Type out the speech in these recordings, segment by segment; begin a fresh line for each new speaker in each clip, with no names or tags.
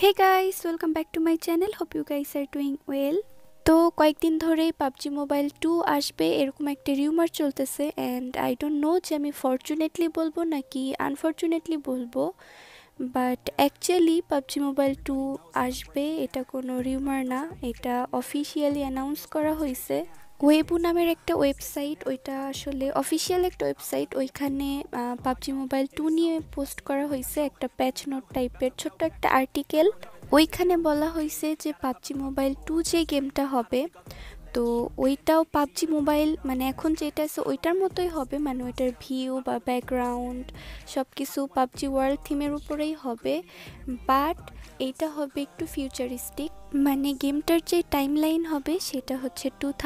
Hey guys, welcome back to my channel. Hope you guys are doing well. তো কয়েকদিন ধরেই PUBG Mobile 2 আসবে এরকম একটা রিউমার চলতেছে এন্ড আই ডোন্ট নো যে আমি ফরচুনেটলি বলবো নাকি আনফরচুনেটলি বলবো বাট অ্যাকচুয়ালি PUBG Mobile 2 আসবে এটা কোনো রিউমার না, এটা অফিশিয়ালি অ্যানাউন্স করা হয়েছে। ওয়েবু নামের একটা ওয়েবসাইট, ওইটা আসলে অফিশিয়াল একটা ওয়েবসাইট, ওইখানে PUBG Mobile 2 নিয়ে পোস্ট করা হয়েছে একটা প্যাচ নোট টাইপের ছোট্ট একটা আর্টিকেল। ওইখানে বলা হয়েছে যে PUBG Mobile 2 যে গেমটা হবে তো ওইটাও PUBG মোবাইল মানে এখন যেটা আছে ওইটার মতোই হবে, মানে ওইটার ভিউ বা ব্যাকগ্রাউন্ড সব কিছু PUBG ওয়ার্ল্ড থিমের উপরেই হবে, বাট এইটা হবে একটু ফিউচারিস্টিক। মানে গেমটার যে টাইমলাইন হবে সেটা হচ্ছে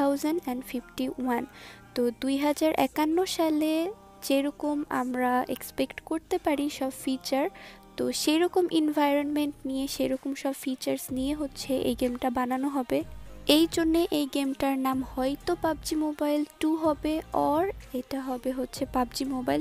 2051। তো 2051 সালে যেরকম আমরা এক্সপেক্ট করতে পারি সব ফিচার, তো সেরকম এনভায়রনমেন্ট নিয়ে সেরকম সব ফিচার্স নিয়ে হচ্ছে এই গেমটা বানানো হবে। এই জন্যে এই গেমটার নাম হয়তো PUBG Mobile 2 হবে অর এটা হবে হচ্ছে PUBG Mobile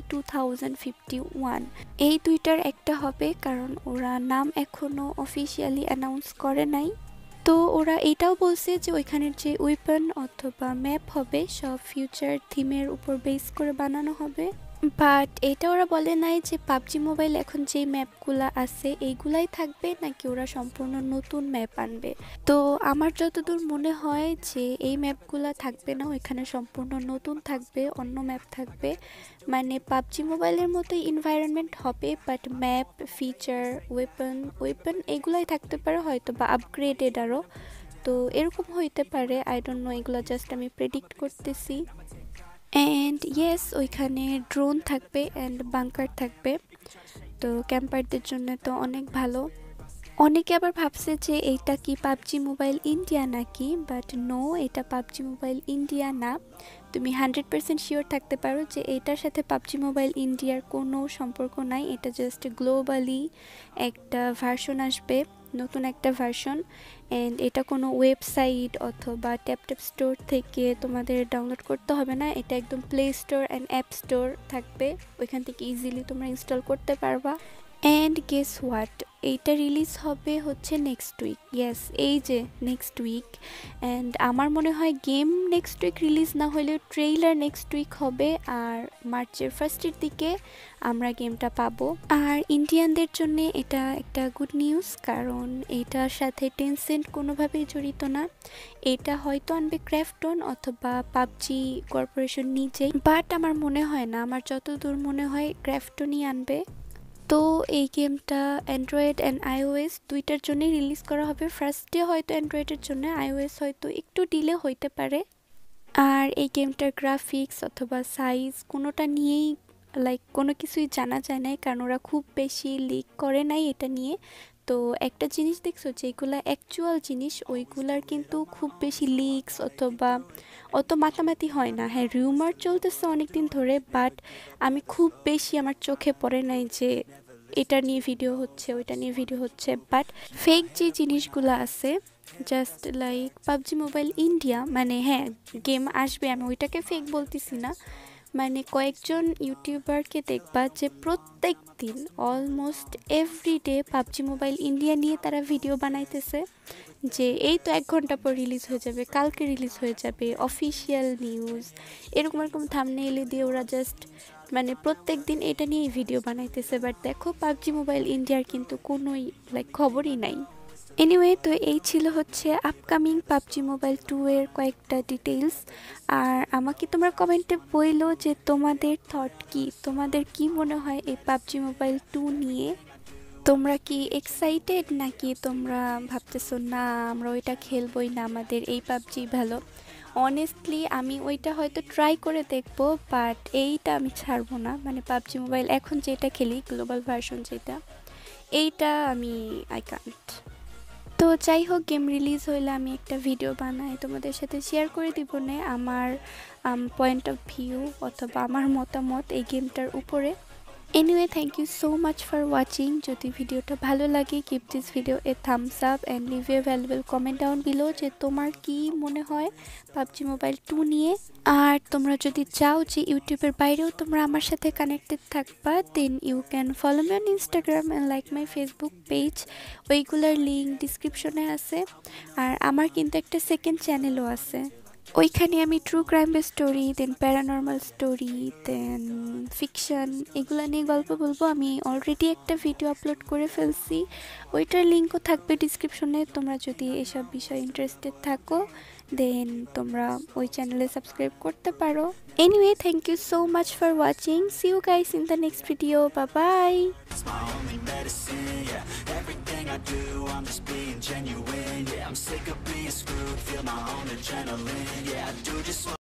2051। এই দুইটার একটা হবে, কারণ ওরা নাম এখনো অফিশিয়ালি অ্যানাউন্স করে নাই। তো ওরা এটাও বলছে যে ওইখানের যে ওয়েপন অথবা ম্যাপ হবে সব ফিউচার থিমের উপর বেস করে বানানো হবে, বাট এটা ওরা বলে নাই যে PUBG মোবাইল এখন যে ম্যাপগুলা আছে এইগুলাই থাকবে নাকি ওরা সম্পূর্ণ নতুন ম্যাপ আনবে। তো আমার যতদূর মনে হয় যে এই ম্যাপগুলা থাকবে না, ওইখানে সম্পূর্ণ নতুন থাকবে, অন্য ম্যাপ থাকবে। মানে PUBG মোবাইলের মতোই এনভায়রনমেন্ট হবে, বাট ম্যাপ ফিচার ওয়েপন এগুলাই থাকতে পারে হয়তো বা আপগ্রেডেড আরও। তো এরকম হইতে পারে, আই ডোন্ট নো, এগুলো জাস্ট আমি প্রেডিক্ট করতেছি। অ্যান্ড ইয়েস, ওইখানে ড্রোন থাকবে অ্যান্ড বাংকার থাকবে, তো ক্যাম্পারদের জন্য তো অনেক ভালো। অনেকে আবার ভাবছে যে এইটা কি PUBG মোবাইল ইন্ডিয়া নাকি, বাট নো, এটা PUBG মোবাইল ইন্ডিয়া না। তুমি 100% শিওর থাকতে পারো যে এইটার সাথে PUBG মোবাইল ইন্ডিয়ার কোনো সম্পর্ক নাই, এটা জাস্ট গ্লোবালি একটা ভার্সন আসবে, নতুন একটা ভার্সন। অ্যান্ড এটা কোনো ওয়েবসাইট অথবা ট্যাপ স্টোর থেকে তোমাদের ডাউনলোড করতে হবে না, এটা একদম play store and app store থাকবে, ওইখান থেকে ইজিলি তোমরা ইনস্টল করতে পারবা। অ্যান্ড গেস হোয়াট, এইটা রিলিজ হবে হচ্ছে নেক্সট উইক। ইয়েস, এই যে নেক্সট উইক। অ্যান্ড আমার মনে হয় গেম নেক্সট উইক রিলিজ না হলেও ট্রেইলার নেক্সট উইক হবে, আর মার্চের ফার্স্টের দিকে আমরা গেমটা পাবো। আর ইন্ডিয়ানদের জন্য এটা একটা গুড নিউজ, কারণ এইটার সাথে টেনসেন্ট কোনোভাবেই জড়িত না। এটা হয়তো আনবে ক্রাফটন অথবা PUBG কর্পোরেশন নিজেই, বাট আমার মনে হয় না, আমার যতদূর মনে হয় ক্রাফটনই আনবে। তো এই গেমটা অ্যান্ড্রয়েড অ্যান্ড iOS দুইটার জন্যই রিলিজ করা হবে। ফার্স্টে হয়তো অ্যান্ড্রয়েডের জন্য, iOS হয়তো একটু ডিলে হইতে পারে। আর এই গেমটার গ্রাফিক্স অথবা সাইজ কোনোটা নিয়েই কোনো কিছুই জানা যায় নাই, কারণ ওরা খুব বেশি লিক করে নাই এটা নিয়ে। তো একটা জিনিস দেখছো, যেগুলা অ্যাকচুয়াল জিনিস ওইগুলার কিন্তু খুব বেশি লিকস অথবা অত মাতামাতি হয় না। হ্যাঁ, রিউমার চলতেছে অনেক দিন ধরে, বাট আমি খুব বেশি আমার চোখে পড়ে নাই যে এটা নিয়ে ভিডিও হচ্ছে ওইটা নিয়ে ভিডিও হচ্ছে। বাট ফেক যে জিনিসগুলো আছে, জাস্ট PUBG মোবাইল ইন্ডিয়া, মানে হ্যাঁ গেম আসবে, আমি ওইটাকে ফেক বলতেছি না, মানে কয়েকজন ইউটিউবারকে দেখবা যে প্রত্যেক দিন almost everyday PUBG mobile India নিয়ে তারা ভিডিও বানাইতেছে, যে এই তো 1 ঘন্টা পর রিলিজ হয়ে যাবে, কালকে রিলিজ হয়ে যাবে, অফিশিয়াল নিউজ, এরকম এরকম থাম্বনেইল দিয়ে ওরা জাস্ট মানে প্রত্যেক দিন এটা নিয়েই ভিডিও বানাইতেছে। বাট দেখো PUBG মোবাইল ইন্ডিয়ার কিন্তু কোনোই খবরই নাই। এনিওয়ে, তো এই ছিল হচ্ছে আপকামিং PUBG মোবাইল 2 এর কয়েকটা ডিটেইলস। আর আমাকে তোমরা কমেন্টে বইলো যে তোমাদের থট কি, তোমাদের কি মনে হয় এই PUBG মোবাইল 2 নিয়ে। তোমরা কি এক্সাইটেড নাকি তোমরা ভাবতেছো না আমরা ওইটা খেলবই না, আমাদের এই PUBG ভালো। অনেস্টলি আমি ওইটা হয়তো ট্রাই করে দেখবো, বাট এইটা আমি ছাড়বো না। মানে PUBG মোবাইল এখন যেটা খেলি গ্লোবাল ভার্সন যেটা, এইটা আমি আই কান্ট। তো যাই হোক, গেম রিলিজ হইলে আমি একটা ভিডিও বানাই তোমাদের সাথে শেয়ার করে দিব না আমার পয়েন্ট অফ ভিউ অথবা আমার মতামত এই গেমটার উপরে। Anyway, thank you so much for watching. যদি ভিডিওটা ভালো লাগে, give this video a thumbs up and leave a valuable comment down below যে তোমার কি মনে হয় PUBG Mobile 2 নিয়ে। আর তোমরা যদি চাও যে ইউটিউবের বাইরেও তোমরা আমার সাথে কানেক্টেড থাকবা, then you can follow me on Instagram and like my Facebook page, ওইগুলোর লিঙ্ক ডিসক্রিপশনে আছে। আর আমার কিন্তু একটা সেকেন্ড চ্যানেলও আছে, ওইখানে আমি true crime story, then paranormal story, then fiction, এগুলো নিয়ে গল্প বলবো। আমি অলরেডি একটা ভিডিও আপলোড করে ফেলছি, ওইটার লিঙ্কও থাকবে ডিসক্রিপশনে। তোমরা যদি এসব বিষয়ে ইন্টারেস্টেড থাকো, দেন তোমরা ওই চ্যানেলে সাবস্ক্রাইব করতে পারো। Anyway, thank you so much for watching. See you guys in the next video. Bye bye. I do, I'm just being genuine. Yeah, I'm sick of being screwed. Feel my own adrenaline. Yeah, I do just